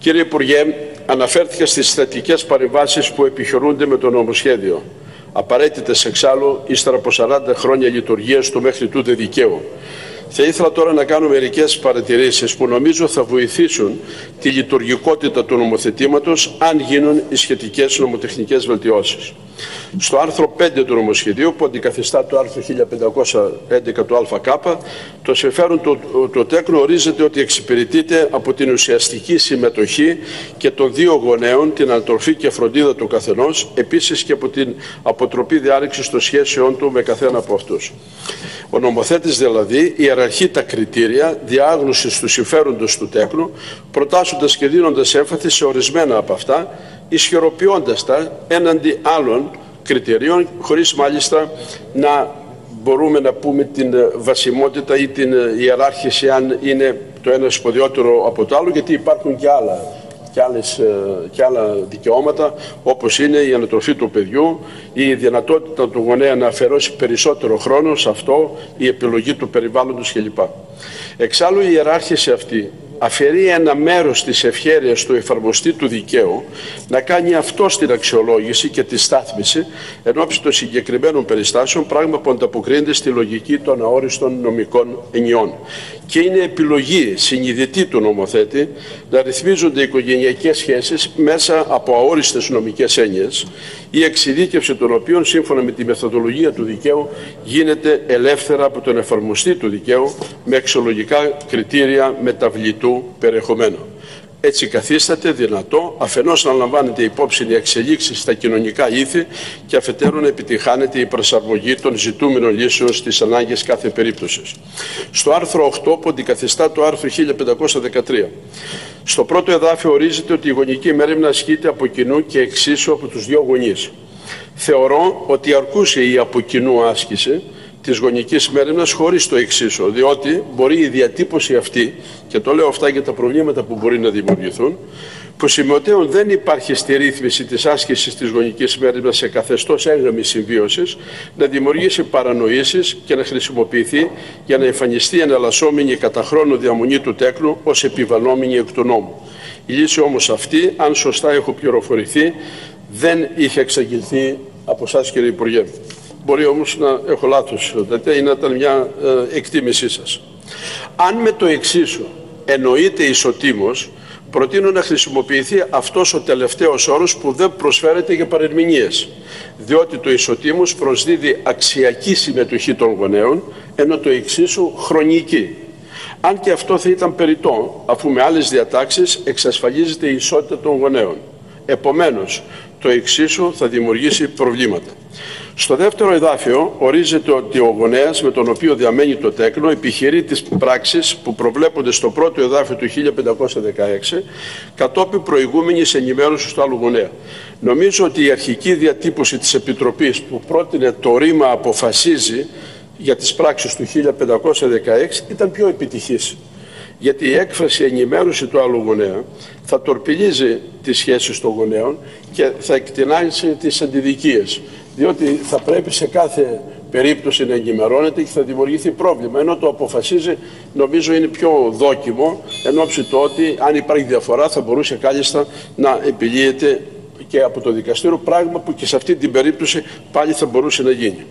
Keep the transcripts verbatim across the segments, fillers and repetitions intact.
Κύριε Υπουργέ, αναφέρθηκα στις θετικές παρεμβάσεις που επιχειρούνται με το νομοσχέδιο. Απαραίτητες εξάλλου, ύστερα από σαράντα χρόνια λειτουργίας του μέχρι τούδε δικαίου. Θα ήθελα τώρα να κάνω μερικές παρατηρήσεις που νομίζω θα βοηθήσουν τη λειτουργικότητα του νομοθετήματος αν γίνουν οι σχετικές νομοτεχνικές βελτιώσεις. Στο άρθρο πέντε του νομοσχεδίου, που αντικαθιστά το άρθρο χίλια πεντακόσια έντεκα του ΑΚ, το συμφέρον του, του τέκνου ορίζεται ότι εξυπηρετείται από την ουσιαστική συμμετοχή και των δύο γονέων, την ανατροφή και φροντίδα του καθενός, επίσης και από την αποτροπή διάρρηξης των σχέσεών του με καθένα από αυτούς. Ο νομοθέτης δηλαδή ιεραρχεί τα κριτήρια διάγνωσης του συμφέροντος του τέκνου, προτάσσοντας και δίνοντας έμφαση σε ορισμένα από αυτά, ισχυροποιώντας τα έναντι άλλων κριτηρίων, χωρίς μάλιστα να μπορούμε να πούμε την βασιμότητα ή την ιεράρχηση αν είναι το ένα σπουδαιότερο από το άλλο, γιατί υπάρχουν και άλλα, και, άλλες, και άλλα δικαιώματα, όπως είναι η ανατροφή του παιδιού, η δυνατότητα του γονέα να αφαιρώσει περισσότερο χρόνο σε αυτό, η επιλογή του περιβάλλοντος κλπ. Εξάλλου η ιεράρχηση αυτή αφαιρεί ένα μέρος της ευχέρειας του εφαρμοστή του δικαίου να κάνει αυτό στην αξιολόγηση και τη στάθμιση εν ώψη των συγκεκριμένων περιστάσεων, πράγμα που ανταποκρίνεται στη λογική των αόριστων νομικών ενιών. Και είναι επιλογή συνειδητή του νομοθέτη να ρυθμίζονται οι οικογενειακές σχέσεις μέσα από αόριστες νομικές έννοιες, η εξειδίκευση των οποίων σύμφωνα με τη μεθοδολογία του δικαίου γίνεται ελεύθερα από τον εφαρμοστή του δικαίου με αξιολογικά κριτήρια μεταβλητού περιεχομένου. Έτσι καθίσταται δυνατό αφενός να λαμβάνεται υπόψη οι εξελίξεις στα κοινωνικά ήθη και αφετέρου να επιτυχάνεται η προσαρμογή των ζητούμενων λύσεων στις ανάγκες κάθε περίπτωσης. Στο άρθρο οκτώ, που αντικαθιστά το άρθρο χίλια πεντακόσια δεκατρία, στο πρώτο εδάφιο ορίζεται ότι η γονική μέριμνα ασκείται από κοινού και εξίσου από τους δύο γονείς. Θεωρώ ότι αρκούσε η από κοινού άσκηση της γονικής μέριμνας χωρίς το εξίσου, διότι μπορεί η διατύπωση αυτή, και το λέω αυτά για τα προβλήματα που μπορεί να δημιουργηθούν, που σημειωτέων δεν υπάρχει στη ρύθμιση της άσκησης της γονικής μέριμνας σε καθεστώς έγγραμμης συμβίωσης, να δημιουργήσει παρανοήσεις και να χρησιμοποιηθεί για να εμφανιστεί εναλλασσόμενη κατά χρόνο διαμονή του τέκνου ως επιβαλλόμενη εκ του νόμου. Η λύση όμως αυτή, αν σωστά έχω πληροφορηθεί, δεν είχε εξαγγελθεί από εσάς, κύριε Υπουργέ. Μπορεί όμως να έχω λάθος, δηλαδή να ήταν μια ε, εκτίμησή σας. Αν με το εξίσου εννοείται ισοτήμως, προτείνω να χρησιμοποιηθεί αυτός ο τελευταίος όρος που δεν προσφέρεται για παρερμηνίες, διότι το ισοτήμως προσδίδει αξιακή συμμετοχή των γονέων, ενώ το εξίσου χρονική. Αν και αυτό θα ήταν περιττό, αφού με άλλες διατάξεις εξασφαλίζεται η ισότητα των γονέων. Επομένως, το εξίσου θα δημιουργήσει προβλήματα. Στο δεύτερο εδάφιο ορίζεται ότι ο γονέας με τον οποίο διαμένει το τέκνο επιχειρεί τις πράξεις που προβλέπονται στο πρώτο εδάφιο του χίλια πεντακόσια δεκαέξι κατόπιν προηγούμενης ενημέρωσης του άλλου γονέα. Νομίζω ότι η αρχική διατύπωση της Επιτροπής που πρότεινε το ρήμα «αποφασίζει» για τις πράξεις του χίλια πεντακόσια δεκαέξι ήταν πιο επιτυχής. Γιατί η έκφραση ενημέρωση του άλλου γονέα θα τορπιλίζει τις σχέσεις των γονέων και θα εκτινάξει τις αντιδικίες. Διότι θα πρέπει σε κάθε περίπτωση να ενημερώνεται και θα δημιουργηθεί πρόβλημα. Ενώ το αποφασίζει νομίζω είναι πιο δόκιμο, εν ώψη του ότι αν υπάρχει διαφορά θα μπορούσε κάλλιστα να επιλύεται και από το δικαστήριο, πράγμα που και σε αυτή την περίπτωση πάλι θα μπορούσε να γίνει.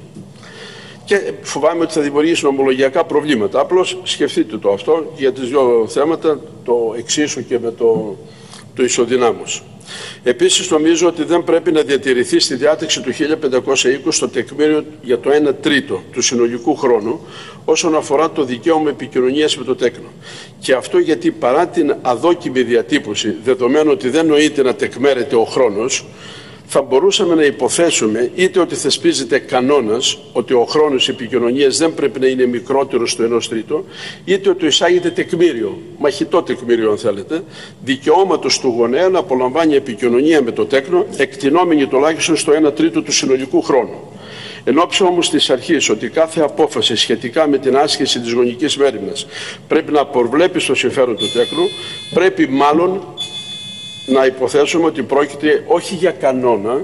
Και φοβάμαι ότι θα δημιουργήσει νομολογιακά προβλήματα. Απλώς σκεφτείτε το αυτό για τις δύο θέματα, το εξίσου και με το, το ισοδυνάμως. Επίσης νομίζω ότι δεν πρέπει να διατηρηθεί στη διάταξη του χίλια πεντακόσια είκοσι το τεκμήριο για το ένα τρίτο του συνολικού χρόνου όσον αφορά το δικαίωμα επικοινωνίας με το τέκνο. Και αυτό γιατί παρά την αδόκιμη διατύπωση, δεδομένου ότι δεν νοείται να τεκμέρεται ο χρόνος, θα μπορούσαμε να υποθέσουμε είτε ότι θεσπίζεται κανόνας ότι ο χρόνος επικοινωνίας δεν πρέπει να είναι μικρότερος του ενός τρίτου, είτε ότι εισάγεται τεκμήριο, μαχητό τεκμήριο αν θέλετε, δικαιώματος του γονέα να απολαμβάνει επικοινωνία με το τέκνο, εκτινόμενη τουλάχιστον στο ένα τρίτο του συνολικού χρόνου. Εν όψη όμως της αρχής ότι κάθε απόφαση σχετικά με την άσκηση της γονικής μέριμνας πρέπει να προβλέπει στο συμφέρον του τέκνου, πρέπει μάλλον να υποθέσουμε ότι πρόκειται όχι για κανόνα,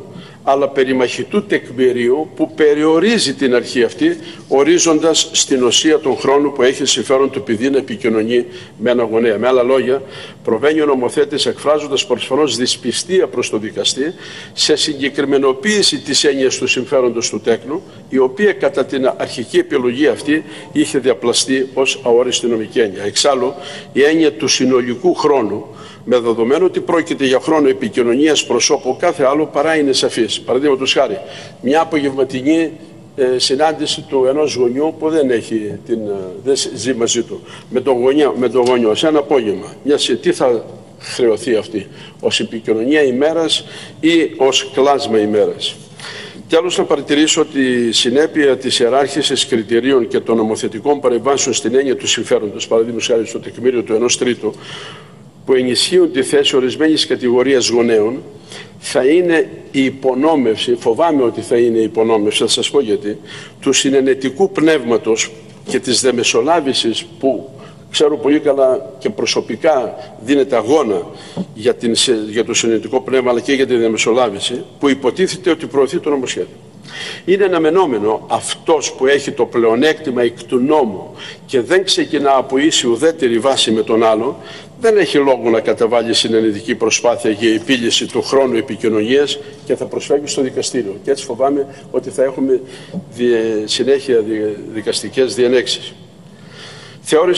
αλλά περιμαχητού τεκμηρίου που περιορίζει την αρχή αυτή, ορίζοντας στην ουσία τον χρόνο που έχει συμφέρον του παιδί να επικοινωνεί με ένα γονέα. Με άλλα λόγια, προβαίνει ο νομοθέτης εκφράζοντας προσφανώς δυσπιστία προς το δικαστή σε συγκεκριμενοποίηση της έννοιας του συμφέροντος του τέκνου, η οποία κατά την αρχική επιλογή αυτή είχε διαπλαστεί ως αόριστη νομική έννοια. Εξάλλου, η έννοια του συνολικού χρόνου, με δεδομένο ότι πρόκειται για χρόνο επικοινωνίας προσώπου, κάθε άλλο παρά είναι σαφής. Παραδείγματος χάρη, μια απογευματινή ε, συνάντηση του ενός γονιού που δεν, έχει την, ε, δεν ζει μαζί του, με τον γονιό, με τον γονιό σε ένα απόγευμα. Μια, τι θα χρεωθεί αυτή, ως επικοινωνία ημέρας ή ως κλάσμα ημέρας. Τέλος, να παρατηρήσω ότι η συνέπεια της ιεράρχησης κριτηρίων και των νομοθετικών παρεμβάσεων στην έννοια του συμφέροντος, παραδείγματος χάρη στο τεκμήριο του ενός τρίτου, που ενισχύουν τη θέση ορισμένης κατηγορίας γονέων, θα είναι η υπονόμευση, φοβάμαι ότι θα είναι η υπονόμευση, θα σας πω γιατί, του συνενετικού πνεύματος και της δεμεσολάβησης που ξέρω πολύ καλά και προσωπικά δίνεται αγώνα για, την, για το συνενετικό πνεύμα αλλά και για τη διαμεσολάβηση, που υποτίθεται ότι προωθεί το νομοσχέδιο. Είναι αναμενόμενο αυτός που έχει το πλεονέκτημα εκ του νόμου και δεν ξεκινά από ίση ουδέτερη βάση με τον άλλο, δεν έχει λόγο να καταβάλει συνενετική προσπάθεια για επίλυση του χρόνου επικοινωνίας και θα προσφεύγει στο δικαστήριο. Και έτσι φοβάμαι ότι θα έχουμε συνέχεια δικαστικές διενέξεις. Θεώρησα